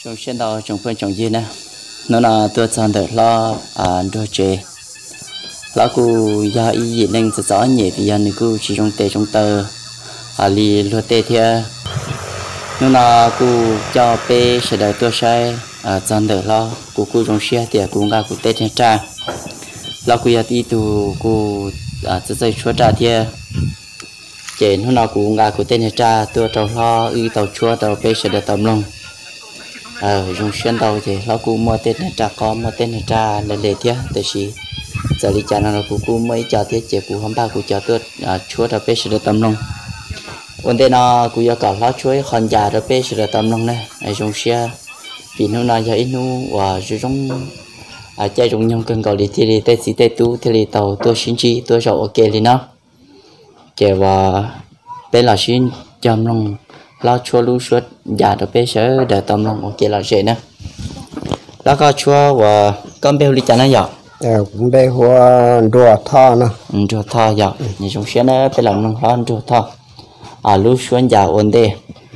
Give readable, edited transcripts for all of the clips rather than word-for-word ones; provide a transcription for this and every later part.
trong sen đầu trong phân trong gì nè nó là tôi chọn được lo đôi chế lo cô giờ ý gì nên sẽ rõ nhẹ vì anh cô chỉ trong tê trong tờ lì lo tê thia nó là cô cho bé sẽ đợi tôi sai chọn được lo cô trong xe thì cô ngã cô tê trên tra lo cô giờ đi tu cô sẽ dạy chúa trả thia chế nó là cô ngã cô tê trên tra tôi trong lo y tàu chúa tàu bé sẽ đợi tầm lòng dùng xuyên đầu thì nó cũng mua tên này trả có mua tên này trả là lệ thế để gì giờ đi trả nó cũng mấy trả thế chỉ cũng không bao cũng trả tôi chúa đã biết sự tâm lòng vấn đề nó cũng có nó chuối còn già đã biết sự tâm lòng này dùng xe vì nó là giờ ít nó và dùng chơi dùng nhau cần gọi thì đi tết gì tết tu thì tàu tôi xin chi tôi sợ ok thì nó kể và bên là xin chăm lòng lo chua lu suốt già được bé sớ để tâm lòng ok là dễ nè đó có chua và con bèo đi chả nó dọc cũng bèo hoa rùa thọ nè rùa thọ dọc như chúng sẽ nó phải làm nông hơn rùa thọ lu suốt già ổn định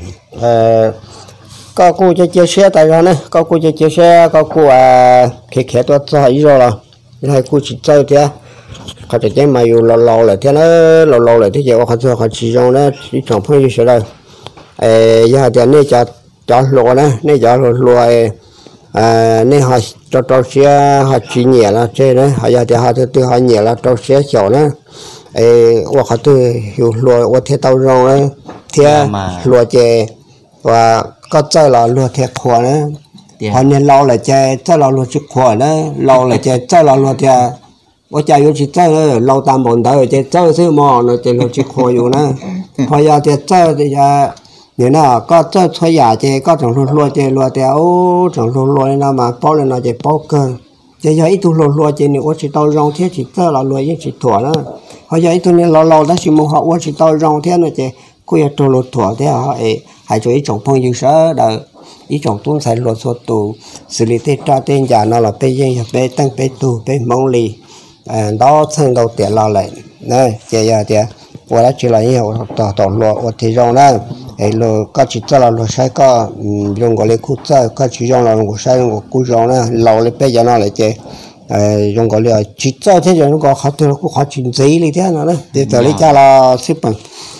có cô cho chia sẻ tại sao nè có cô cho chia sẻ có cô khẽ tôi cho ý rồi là hai cô chỉ chơi thế họ chỉ chơi mà yêu lâu lại thế nó lâu lại thế giờ họ chỉ trong đó chỉ trong phương như thế này giờ thì nên cho lúa nè nên cho lúa nên họ cho xe họ chỉ nhẹ là chơi đấy họ giờ thì họ từ họ nhẹ là cho xe chậu nè hoặc họ từ hiểu lúa hoặc thế tàu rong đấy thế lúa chè và có chơi là lúa thế khoa nữa họ nên lâu là chơi chơi là lúa chè khoa nữa lâu là chơi là lúa chè ở chơiอยู่chơi lâu tam bốn đời chơi xíu mò nó chơi lúa chè khoaอยู่nữa họ giờ thì chơi thì nếu nào có chơi thuê nhà chơi có trồng lúa chơi lúa theo trồng lúa này mà bao lên nó chơi bao cơ chơi giờ ít lúa chơi nếu chỉ tao rong thế chỉ chơi là lúa những chỉ thua đó họ giờ ít nên lâu đó chỉ muốn họ chỉ tao rong thế nó chơi cuối giờ lúa thua thế họ hay cho ít trồng phong dư sớ đời ít trồng tuôn xài lúa số tù xử lý thế cho tên già nó là bây giờ bây tăng bây tù bây mong lì đó sang đầu tiền lo lại này chơi giờ thì我来起来以后，到落我提上来，落个去做了落晒个，用过来苦做，个去用了我晒我苦上了，老了别讲那来着，用过来去做这种个好多好进贼里天了呢，这这里家了十本，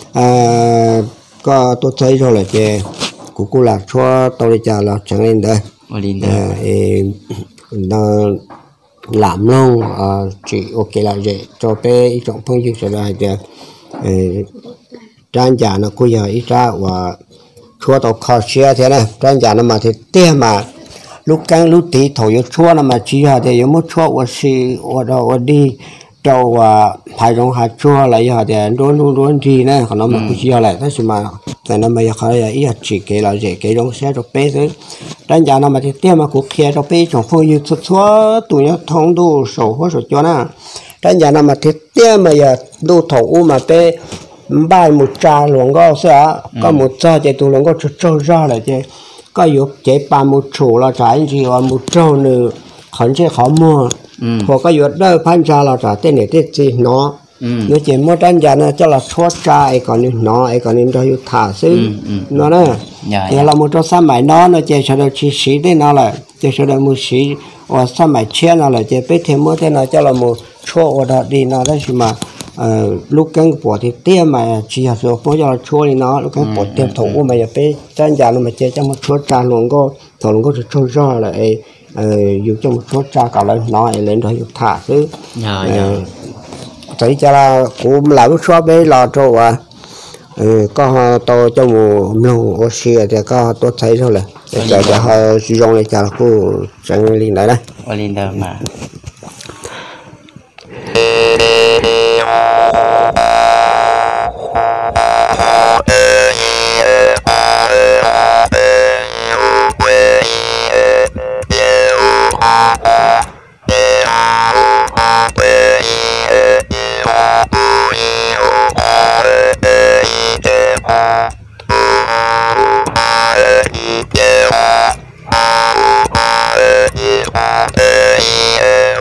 个都贼上来着，姑啦说到里家了成年的，那。làm luôn chỉ ok là dễ cho bé trong phong dư sẽ là để trang giả nó bây giờ ít ra và chua tàu khó xe thế này trang giả nó mà thì tiền mà lúc căng lúc tí thổi vô chua nó mà chỉ là để một chua và xì và đâu đi đâu và phải trong hạt chua lại giờ để luôn gì này còn nó mà cứ chia lại thế mà tại nó mà khó là ít chỉ cái là dễ cái trong xe cho bé thôi trang giả nó mà thì tiền mà cũng kia cho bé trong phong dư chua tụi nó thông đủ sổ hóa sổ cho nó trang giả nó mà thì tiền mà giờ đủ thổ mà bé bài một trà luôn có sao có một trà thì tụi nó có cho ra lại chứ có yếu chế ba một chỗ là trái gì và một chỗ nữa khẩn chế khó mua hoặc có yếu đó phan trà là trả tên này tên gì nó chỉ mua trang giả nó cho là thoát trà ấy còn nên cho yếu thả xứ nó nè thì là một chỗ sao mày nó chỉ cho được chi phí thế nào là chỉ cho được một xí và sao mày chia nào là chỉ biết thêm mua thế nào cho là một chỗ ở đi nào đó thì mà lúc căng bỏ thì tia mà chỉ là số phố cho chua thì nó lúc căng bỏ tiêm thủ mà giờ phải trang giả nó mà chơi trong một số trà luôn có thầu luôn có sự trôi ra lại dùng trong một số trà cả lên nó lên rồi thả chứ thấy cho là cũng làm số bé lò trâu có to trong một lồng oxy thì có tốt thấy thôi là để cho họ sử dụng để cho cô chẳng liên đấy liên đâu mà Yeah.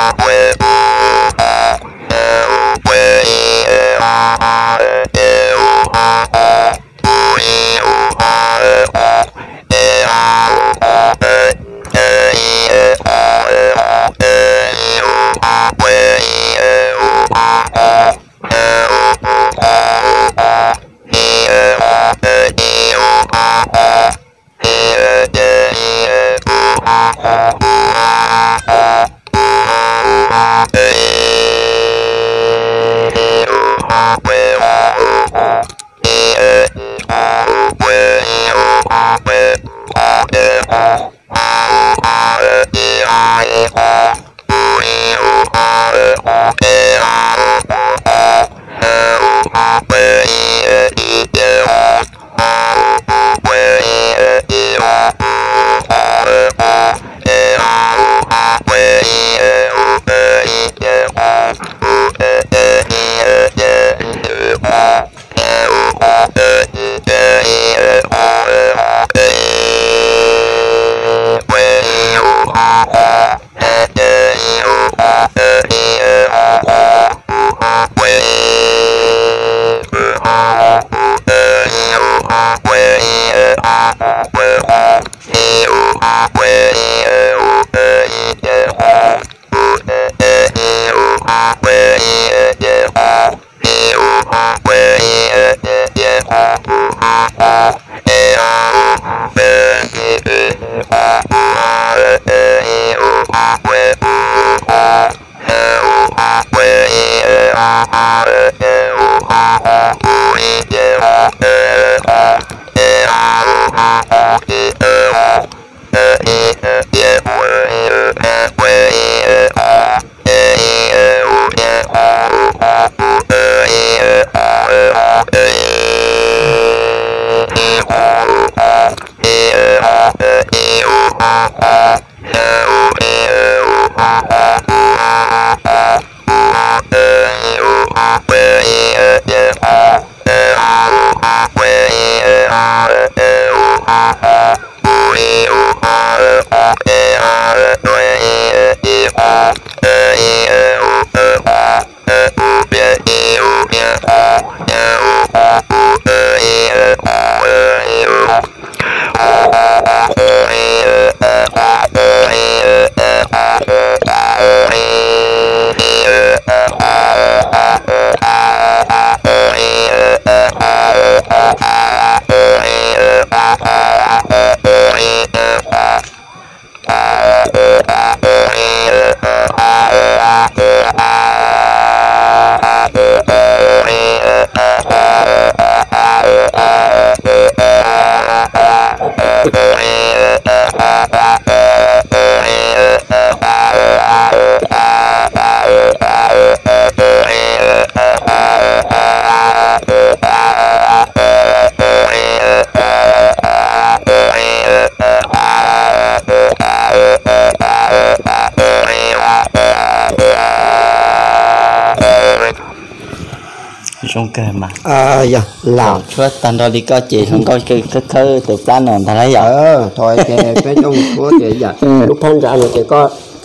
trong cái mà dạ làm chúa tan đó đi có chị không có cái khơi từ plan nào ta thấy vậy thôi cái trong của chị dạ lúc thanh ra rồi chị có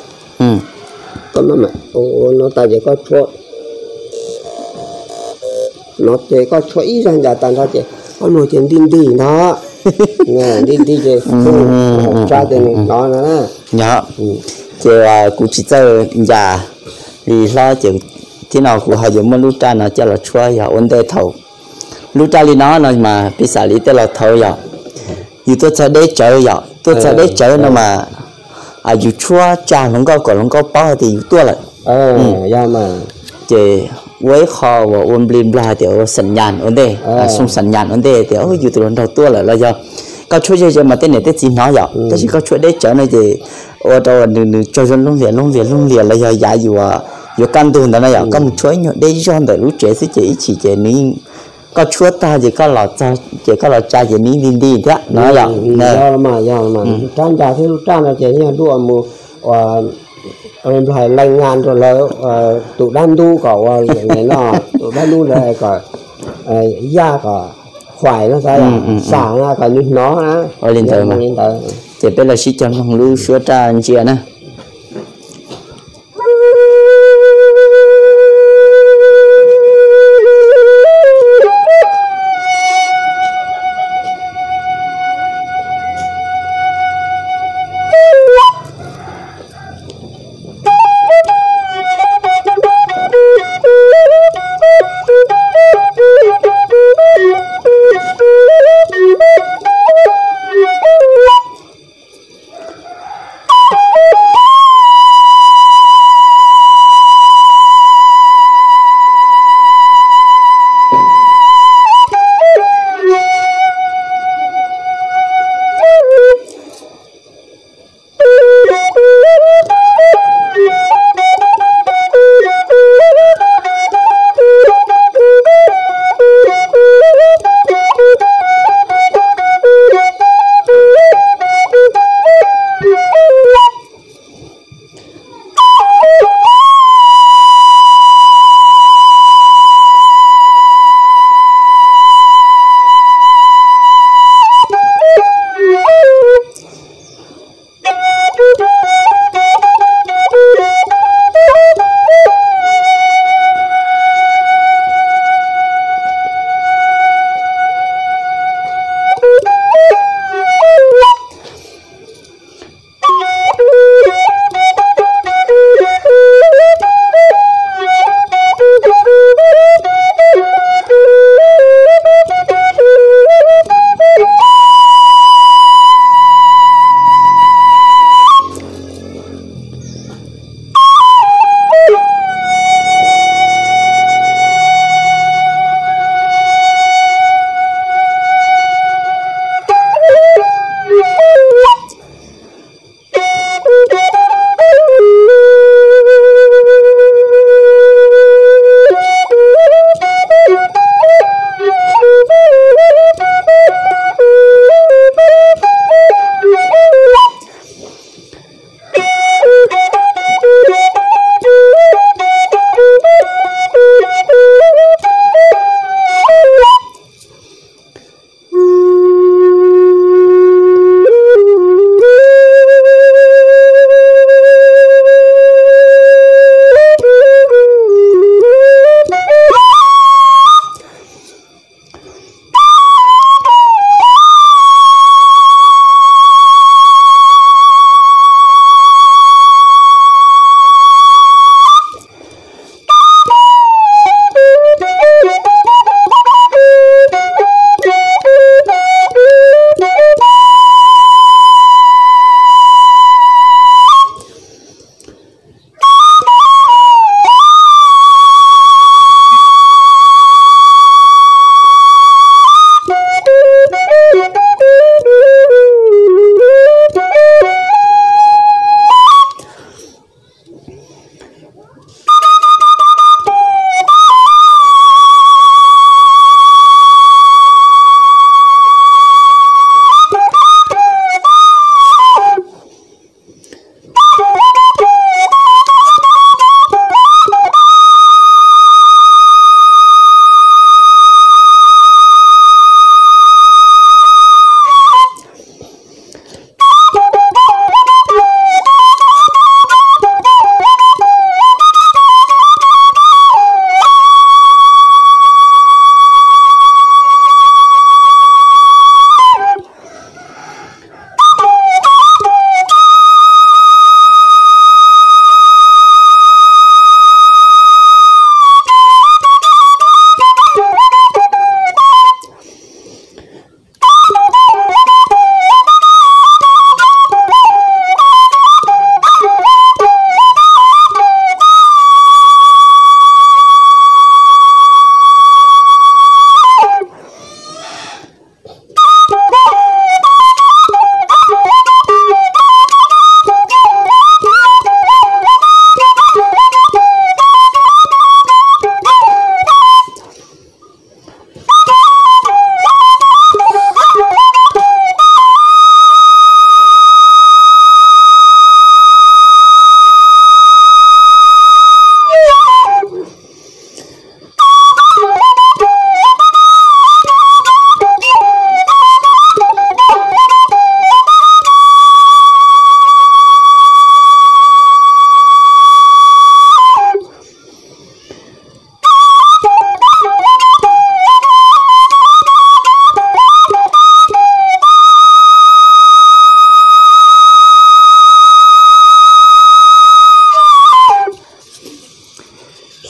nó mà nó ta chỉ có chúa nó chỉ có chúa ý rằng dạ tan ra chị có nồi chuyện tin đi nó nghe đi chị ra thì nó nữa nhớ chị cũng chỉ chơi già vì lo chị thế nào của họ dùng một lúc tra nó cho là chua ya ổn định thầu lúc tra li nó mà bị xả lý tới là thầu ya dù tôi cho đấy chơi ya tôi cho đấy chơi nó mà dù chua cha nó có bao thì tôi lại ya mà chị với kho và ôn blin bla thì sẵn nhàn ổn định xong sẵn nhàn ổn định thì dù tôi đầu tôi lại là do có chua chơi mà tên này tên gì nó ya tôi chỉ có chua đấy chơi này thì ở đâu cho dân lông liền là do giá dù yo căn tu đó là có một chuỗi nhọ đây cho để lúc trẻ sẽ chỉ ní có chuỗi ta chỉ có lọt cha chỉ có lọt cha chỉ ní đi thế nó là mà trang trà thì trang là chỉ như đua mù rồi phải lành ngàn rồi là tụ đan tu có này nọ tụ đan tu là có da có khoải nó sao xả ra có như nó á lên tới mà chỉ biết là chỉ cho thằng lưu sữa trà anh chị nè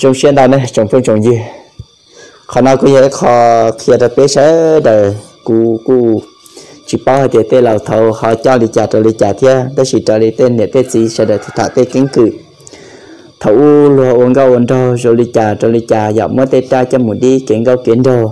trong xuyên đó này trong phương trồng gì khó nào cũng vậy khó kia là bé sẽ đời cu chỉ bao thì tên là thầu họ cho đi trả thế đó chỉ trả đi tên để tên gì sẽ được thả tên cứng cự thầu lúa uống gạo uống đồ rồi đi trả dọn mất tên ta cho một đi kiến gạo kiến đồ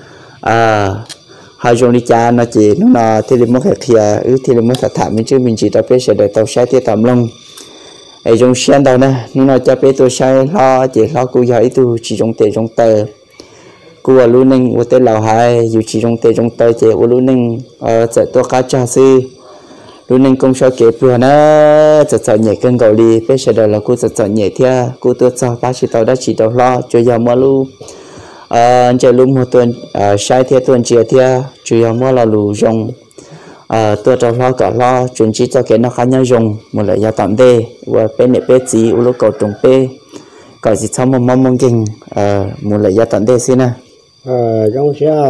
hai dùng đi trả nó chỉ nó thì mất hết kia thì mất hết thả mình chứ mình chỉ trả bé sẽ được tàu xe thì tạm lông ấy dùng xuyên đâu nè nó cho bé tôi sai lo chỉ lo cụ giỏi tôi chỉ dùng tiền trong tờ cụ ở luôn nên ở tên lào hai dù chỉ trong tờ chỉ ở luôn nên chạy tôi cá cha sư luôn nên công sở kẹp vừa nó chạy nhẹ cân cầu đi bây giờ là cụ chạy nhẹ thia cụ tôi cho ba chỉ tàu đã chỉ tàu lo cho giờ mua luôn chạy luôn một tuần sai thia tuần chiều thia chủ yếu mua là lù rong tôi cho lo cả lo chuẩn chỉ cho cái nó khá nhau dùng một loại giá tạm đê và bên này bé gì u lúc cầu trồng bé còn gì sau một mong kinh một loại giá tạm đê xin nè rong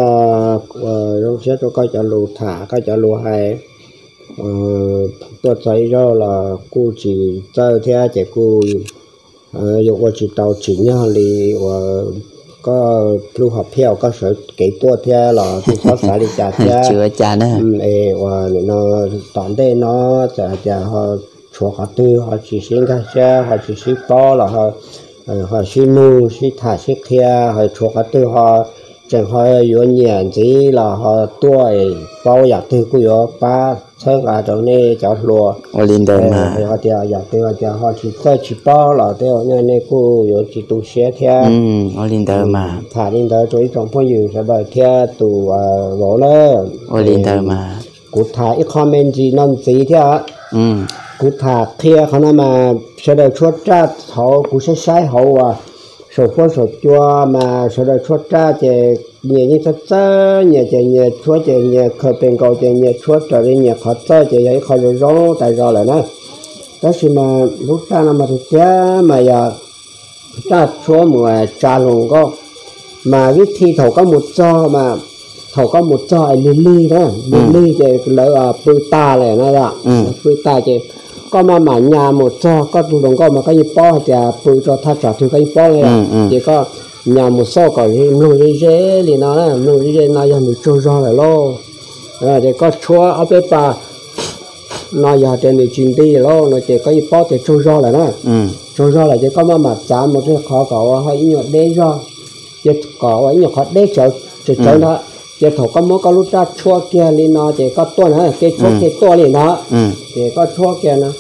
sẽ cho coi cho lù thả coi cho lù hay tôi thấy ra là cô chỉ chơi theo chỉ cô dùng qua chỉ tàu chỉ nhau thì có lưu học theo có sở kỹ tua theo là thì có phải đi trả theo chưa trả nữa và nó tạm đây nó trả họ cho họ tư họ chỉ xin cái xe họ chỉ xin to là họ xin nuôi xin thả xin theo họ cho họ tư họ chẳng họ có nhận gì là họ tuổi bao giờ tư cũng có ba thứ là chỗ này chỗ lúa linh đơn mà họ thì giờ tư họ chỉ bao là theo nên này cũng có chỉ tu xe theo linh đơn mà thả linh đơn cho ít trong phong dữ sẽ đợi theo tu gỗ nữa linh đơn mà cụ thả ít comment gì non gì theo cụ thả kiaเขาmà sẽ đợi chuột ra họ cụ sẽ sai họ số phận số chua mà số đời chuột ra thì nhiều như thế nhiều chuột thì nhiều khởi bên cầu thì nhiều chuột trở đi nhiều khó chơi thì vậy khó rồi rong tại rồi lại nữa đó thì mà lúc ta là mà thực tế mà giờ ta chúa mà trả luôn có mà cái thi thầu có một cho mà thầu có một cho ai lily đó lily thì lỡ bự ta này nó là bự ta thì có mà nhà một cho có tụ đồng có mà có như po thì bự cho thắt chặt thì có như po này chỉ có nhà một số có nuôi dê thì nó là nuôi dê nó giờ mình trâu rau lại lo thì có chúa ở bên bà nó giờ trên mình chuyển đi lo nó chỉ có như po thì trâu rau lại đó trâu rau lại chỉ có mà giá một cái khó có hay nhiều đế rau chỉ có nhiều khó đế chợ chợ đó chỉ thầu có món có lúc ra chua kia thì nó chỉ có tuần hả cái chua cái to thì nó chỉ có chua kia nó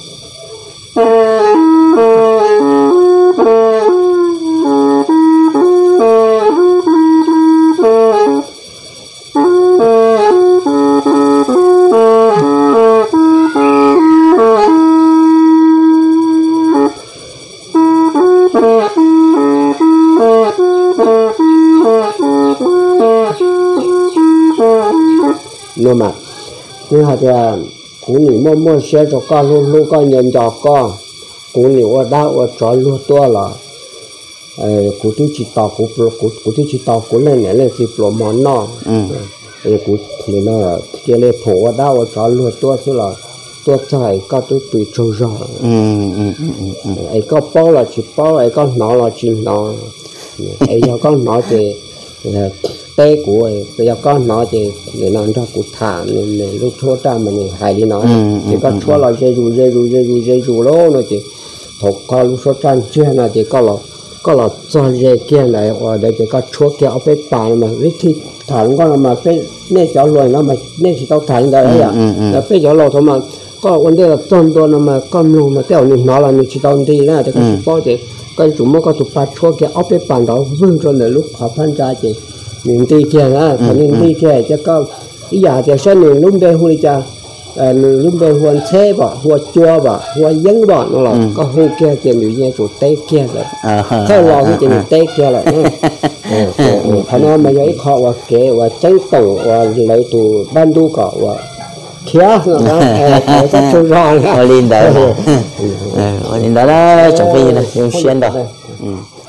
nhưng mà như họ thì cũng nhiều mua xe cho con luôn con nhận cho con cũng nhiều ở đâu ở chỗ luôn to là cũng tôi chỉ tao cũng tôi chỉ tao cũng lên thì pro món nó cũng thì nó kia lên phố ở đâu ở chỗ luôn to chứ là to chạy có tôi bị trâu rồi ấy có bao là chỉ bao ấy có nó là chỉ nó ấy giờ con nó thì tê của bây giờ con nó thì để nó cho cụ thả nên lúc thua ra mình hài đi nó thì con thua là dây rù lô nó chỉ thuộc con lúc số trang chưa là chỉ có là cho dây kia này hoặc để chỉ có chúa kia ở bên bàn mà cái thì thả con mà cái nên cho lùi nó mà nên chỉ tao thả đấy là bây giờ lò thôi mà có vấn đề là toàn nó mà con luôn mà theo nó là mình chỉ tao đi là thì cái bao thì cái chúng nó có tụ phát chúa kia ở bên bàn đó vương cho nên lúc họ phân ra thì những tí kia á, còn những tí kia cho có ý giờ thì sẽ những lúc đây hui cha, lúc đây huân xe bỏ, huân chua bỏ, huân dân bỏ nó là có hui kia thì những gì chủ tây kia rồi, theo lo cái những tây kia rồi, họ nói mà giấy họ và kế và tranh tổng và lấy tụ ban đu cỏ và kia nó cái các chỗ rồi, ở lên đó đó, trong khi này, xuyên đó.